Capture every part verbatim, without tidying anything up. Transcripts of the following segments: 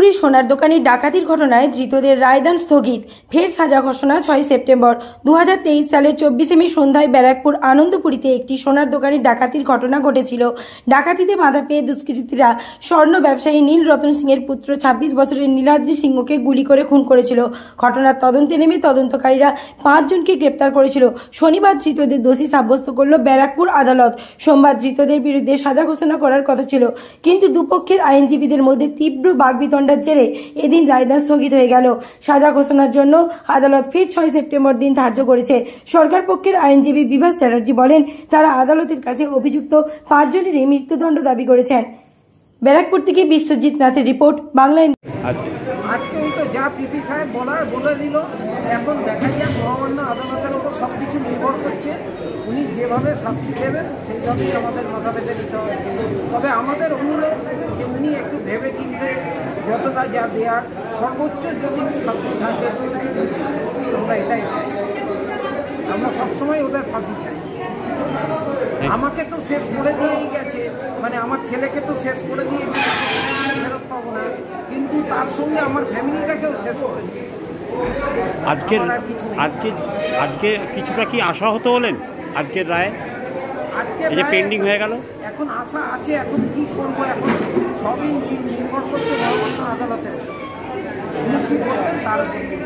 ব্যারাকপুরে সোনার দোকানে ডাকাতির ঘটনায় ধৃতদের রায়দান স্থগিত, ফের সাজা ঘোষণা ছয় সেপ্টেম্বর দু হাজার তেইশ সালের চব্বিশে মে সন্ধ্যায় ব্যারাকপুর আনন্দপুরীতে একটি সোনার দোকানে ডাকাতির ঘটনা ঘটেছিল। ডাকাতিতে বাধা পেয়ে দুষ্কৃতীরা স্বর্ণ ব্যবসায়ী নীল রতন সিং এর পুত্র ছাব্বিশ বছরের নীলাদ্রি সিংহকে গুলি করে খুন করেছিল। ঘটনার তদন্তে নেমে তদন্তকারীরা পাঁচজনকে গ্রেপ্তার করেছিল। শনিবার ধৃতদের দোষী সাব্যস্ত করল ব্যারাকপুর আদালত। সোমবার ধৃতদের বিরুদ্ধে সাজা ঘোষণা করার কথা ছিল, কিন্তু দুপক্ষের আইনজীবীদের মধ্যে তীব্র বাগবিতণ্ডার জেরে এদিন রায়দান স্থগিত হয়ে গেল। সাজা ঘোষণার জন্য আদালত ফের ছয় সেপ্টেম্বর দিন ধার্য করেছে। সরকার পক্ষের আইনজীবী বিভাস চ্যাটার্জি বলেন, তারা আদালতের কাছে অভিযুক্ত পাঁচজনেরই মৃত্যুদণ্ড দাবি করেছেন। ব্যারাকপুর থেকে বিশ্বজিৎ নাথের রিপোর্ট, বাংলা। আজকে ওই তো যা পিপি সাহেব বলার বলে দিল, এখন দেখা যায় মহামান্য আদালতের উপর সব কিছু নির্ভর করছে। উনি যেভাবে শাস্তি দেবেন সেইভাবেই আমাদের মাথা পেতে নিতে হবে। তবে আমাদের অনুরোধ যে উনি একটু ভেবে চিনতে যতটা যা দেওয়ার সর্বোচ্চ যদি শাস্তি থাকে সেটাই আমরা এটাই চাই। আমরা সবসময় ওদের ফাঁসি চাই। আমাকে তো শেষ করে দিয়েই গেছে, মানে আমার ছেলেকে তো শেষ করে দিয়েছে, ফেরত পাবো না, কিন্তু তার সঙ্গে আমার ফ্যামিলিটাকেও শেষ করে দিয়েছে। আজকে আজকে আজকে কিছুটা কি আশা হতে হলেন আজকের রায়? আজকে যে পেন্ডিং হয়ে গেল, এখন আশা আছে। এখন কি করবো, এখন সবই নির্ভর করছে মহামান্য আদালতের। উনি কি করবেন তার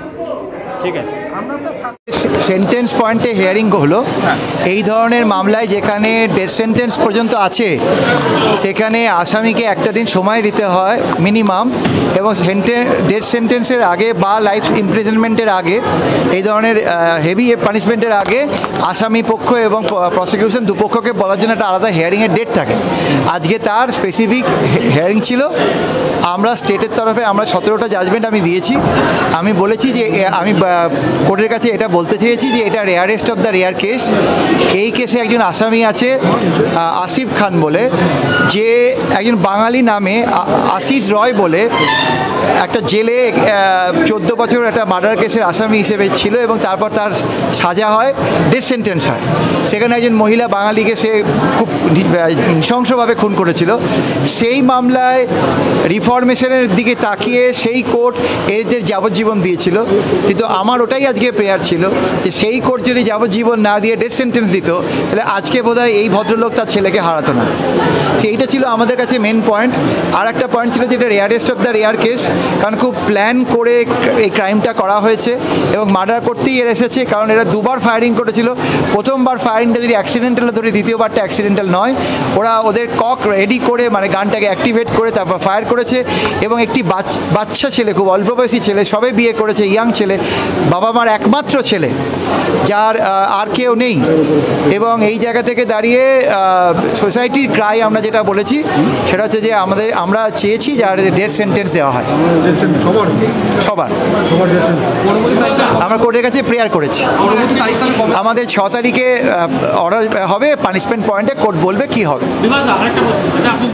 ঠিক আছে। আমরা তো সেন্টেন্স পয়েন্টে হিয়ারিং হলো এই ধরনের মামলায়, যেখানে ডেথ সেন্টেন্স পর্যন্ত আছে, সেখানে আসামিকে একটা দিন সময় দিতে হয় মিনিমাম, এবং ডেথ সেন্টেন্সের আগে বা লাইফ ইমপ্রিজনমেন্টের আগে, এই ধরনের হেভি পানিশমেন্টের আগে আসামি পক্ষ এবং প্রসিকিউশন দুপক্ষকে বলার জন্য একটা আলাদা হিয়ারিংয়ের ডেট থাকে। আজকে তার স্পেসিফিক হিয়ারিং ছিল। আমরা স্টেটের তরফে আমরা সতেরোটা জাজমেন্ট আমি দিয়েছি। আমি বলেছি যে আমি কোর্টের কাছে এটা বলতে চেয়েছি যে এটা rarest of the rare case. এই কেসে একজন আসামি আছে আসিফ খান বলে, যে একজন বাঙালি নামে আশিস রয় বলে একটা জেলে চোদ্দ বছর একটা মার্ডার কেসের আসামি হিসেবে ছিল, এবং তারপর তার সাজা হয়, ডেথ সেন্টেন্স হয়। সেখানে একজন মহিলা বাঙালিকে সে খুব নৃশংসভাবে খুন করেছিল। সেই মামলায় রিফরমেশনের দিকে তাকিয়ে সেই কোর্ট এদের যাবজ্জীবন দিয়েছিল, কিন্তু আমার ওটাই আজকে প্রেয়ার ছিল যে সেই কোর্ট যদি যাবজ্জীবন না দিয়ে ডেথ সেন্টেন্স দিত, তাহলে আজকে বোধহয় এই ভদ্রলোক তার ছেলেকে হারাতো না। সেইটা ছিল আমাদের কাছে মেন পয়েন্ট। আর একটা পয়েন্ট ছিল যেটা rarest of the rare case, কারণ খুব প্ল্যান করে এই ক্রাইমটা করা হয়েছে এবং মার্ডার করতেই এর এসেছে। কারণ এরা দুবার ফায়ারিং করেছিল। প্রথমবার ফায়ারিংটা যদি অ্যাক্সিডেন্টাল ধরে, দ্বিতীয়বারটা অ্যাক্সিডেন্টাল নয়। ওরা ওদের কক রেডি করে, মানে গানটাকে অ্যাক্টিভেট করে তারপর ফায়ার করেছে। এবং একটি বাচ্চা ছেলে, খুব অল্প বয়সী ছেলে, সবে বিয়ে করেছে, ইয়াং ছেলে, বাবা মার একমাত্র ছেলে, যার আর কেউ নেই। এবং এই জায়গা থেকে দাঁড়িয়ে সোসাইটির ক্রাই আমরা যেটা বলেছি সেটা হচ্ছে যে আমাদের আমরা চেয়েছি যার ডেথ সেন্টেন্স দেওয়া হয় সবার। আমরা কোর্টের কাছে প্রেয়ার করেছি। আমাদের ছ তারিখে অর্ডার হবে, পানিশমেন্ট পয়েন্টে কোর্ট বলবে কি হবে।